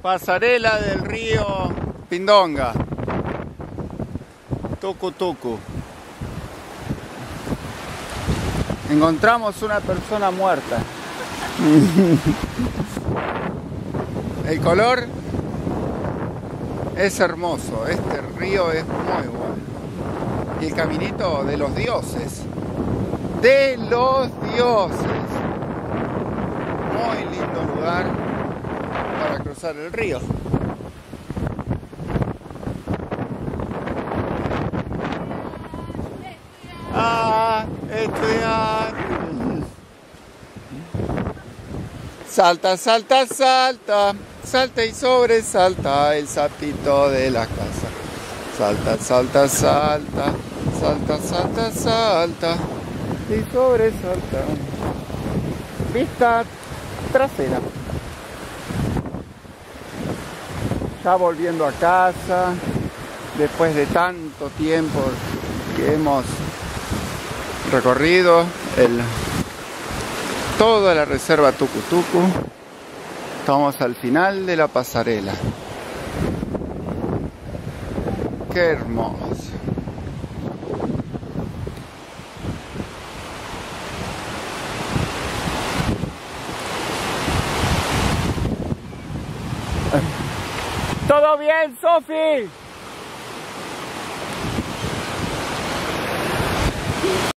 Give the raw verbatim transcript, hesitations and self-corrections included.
Pasarela del río Pindonga, Tucu Tucu. Encontramos una persona muerta. El color es hermoso, este río es muy bueno. Y el caminito de los dioses. De los dioses. Muy lindo lugar para cruzar el río. Ah, estudiar. Salta, salta, salta. Salta y sobresalta el sapito de la casa. Salta, salta, salta. Salta, salta, salta. Y sobresalta. Vista trasera. Ya volviendo a casa, después de tanto tiempo que hemos recorrido el, toda la reserva Tucu Tucu, estamos al final de la pasarela. ¡Qué hermoso! ¿Todo bien, Sofi?